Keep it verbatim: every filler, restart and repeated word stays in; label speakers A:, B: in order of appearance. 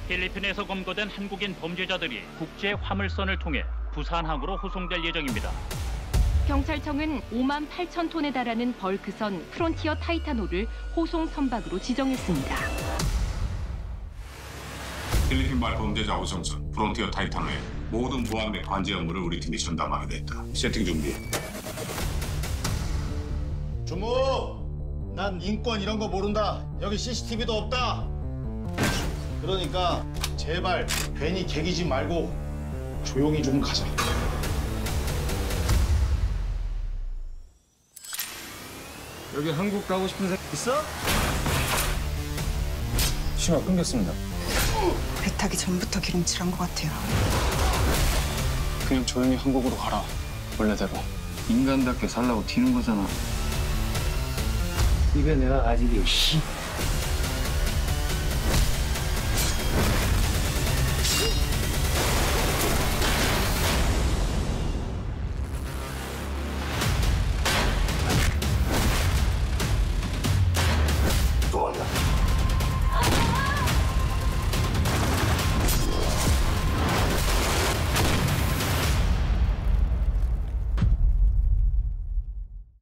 A: 필리핀에서 검거된 한국인 범죄자들이 국제 화물선을 통해 부산항으로 호송될 예정입니다.
B: 경찰청은 오만 팔천 톤에 달하는 벌크선 프론티어 타이타노를 호송 선박으로 지정했습니다.
C: 필리핀발 범죄자 호송선 프론티어 타이타노의 모든 보안 및 관제 업무를 우리 팀이 전담하게 됐다. 세팅 준비해.
D: 주무! 난 인권 이런 거 모른다. 여기 씨씨티비도 없다. 그러니까 제발 괜히 개기지 말고 조용히 좀 가자.
E: 여기 한국 가고 싶은 사람 있어? 신호 끊겼습니다.
F: 배 타기 전부터 기름칠한 것 같아요.
E: 그냥 조용히 한국으로 가라. 원래대로. 인간답게 살라고 튀는 거잖아.
G: 입에 내가 아직 씨